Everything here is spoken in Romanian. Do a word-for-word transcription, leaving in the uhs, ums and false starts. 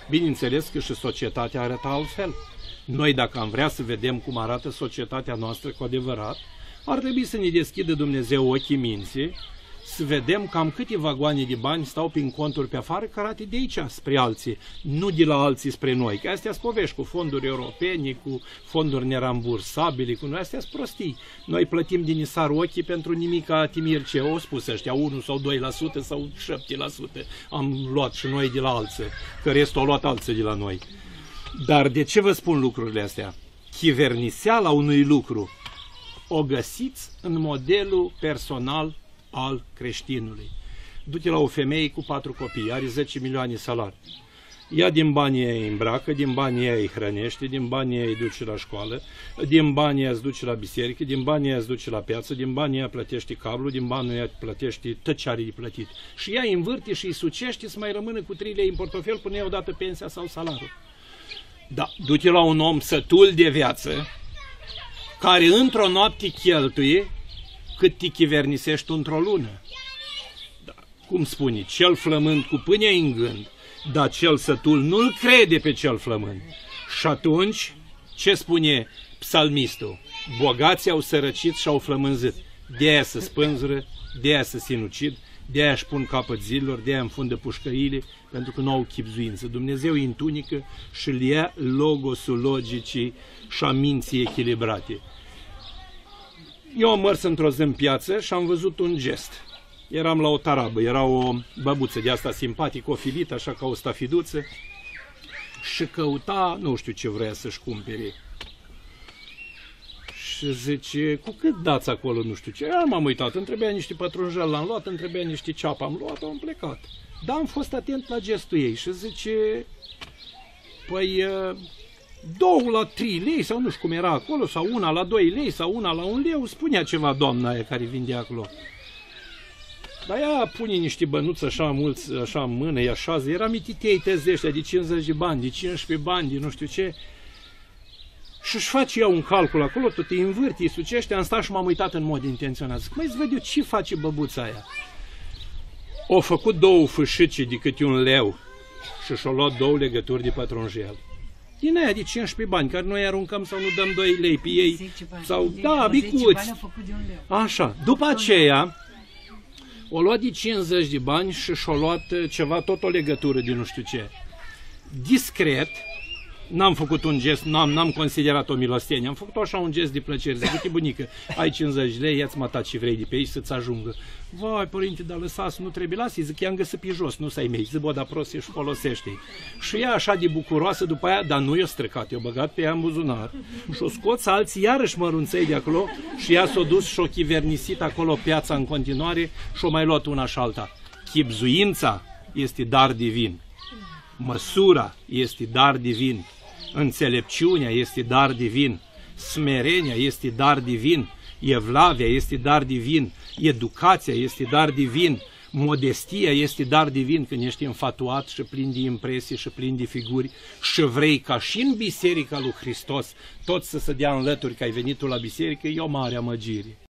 Bineînțeles că și societatea arată altfel. Noi, dacă am vrea să vedem cum arată societatea noastră cu adevărat, ar trebui să ne deschidă Dumnezeu ochii minții, să vedem cam câte vagoane de bani stau prin conturi pe afară, cărate de aici spre alții, nu de la alții spre noi. Că astea-s povești cu fonduri europene, cu fonduri nerambursabile, cu noi, astea-s prostii. Noi plătim din isar ochii pentru nimica timir ce au spus ăștia, unu sau doi la sută sau șapte la sută am luat și noi de la alții, că restul au luat alții de la noi. Dar de ce vă spun lucrurile astea? Chiverniseala unui lucru o găsiți în modelul personal al creștinului. Du-te la o femeie cu patru copii, are zece milioane salari. Ia din banii ei îi îmbracă, din banii ei îi hrănește, din banii ei îi duce la școală, din banii ei îți duce la biserică, din banii ei îți duce la piață, din banii ei plătește cablu, din banii ei plătește tot ce are de plătit. Și ea îi învârte și îi sucește să mai rămână cu trei lei în portofel până ea odată pensia sau salariul. Da, du-te la un om sătul de viață, care într-o noapte cheltuie cât te chivernisești într-o lună. Da, cum spune, cel flămând cu pâinea în gând, dar cel sătul nu-l crede pe cel flămând. Și atunci, ce spune psalmistul? Bogații au sărăcit și au flămânzit. De-aia se spânzură, de-aia se sinucid, de-aia își pun capăt zilelor, de-aia înfundă pușcările, pentru că nu au chipzuință. Dumnezeu îi întunică și îl ia logosul logicii și a minții echilibrate. Eu am mers într-o zi în piață și am văzut un gest. Eram la o tarabă, era o băbuță de asta simpatică, o filită, așa ca o stafiduță, și căuta, nu știu ce vrea să-și cumpere. Și zice, cu cât dați acolo, nu știu ce? Eu m-am uitat, îmi trebuia niște pătrunjel, l-am luat, îmi trebuia niște ceapă, am luat, am plecat. Dar am fost atent la gestul ei și zice, păi, două la trei lei, sau nu știu cum era acolo, sau una la doi lei, sau una la un leu, spunea ceva doamna aia care vindea acolo. Dar ea pune niște bănuți așa mulți, așa în mână, îi așează, era mititei tezi ăștia de cincizeci de bani, de cincisprezece bani, de nu știu ce. Și își face ea un calcul acolo, tot îi învârte, îi sucește, am stat și m-am uitat în mod intenționat. Zic, măi, să văd eu ce face băbuța aia. O făcut două fâșice de câte un leu și și-o luat două legături de pătrunjel. Din aia de cincisprezece bani, care noi aruncăm sau nu dăm doi lei pe ei. Sau, da, bicuți. Așa. După aceea, o luat de cincizeci de bani și și-o luat ceva, tot o legătură de nu știu ce. Discret, n-am făcut un gest, n-am considerat o milostenie, am făcut așa un gest de plăcere. Zic, uite, bunică, ai cincizeci de lei, ia-ți matat ce vrei de pe aici să-ți ajungă. Vai, părinte, dar lăsați, nu trebuie, lasă-i, zic, i-am găsit pe jos, nu să-i mei, zic, bă, dar prost și folosește-i. Și ea așa de bucuroasă după aia, dar nu i-o stricat, i-o băgat pe ea în buzunar și-o scoți alții iarăși mărunței de acolo și ea s-o dus și-o chivernisit acolo piața în continuare și-o mai luat una și alta. Chibzuința este dar divin, măsura este dar divin, înțelepciunea este dar divin, smerenia este dar divin, evlavia este dar divin, educația este dar divin, modestia este dar divin când ești înfatuat și plin de impresii și plin de figuri și vrei ca și în Biserica lui Hristos tot să se dea în lături că ai venit tu la biserică, e o mare amăgire.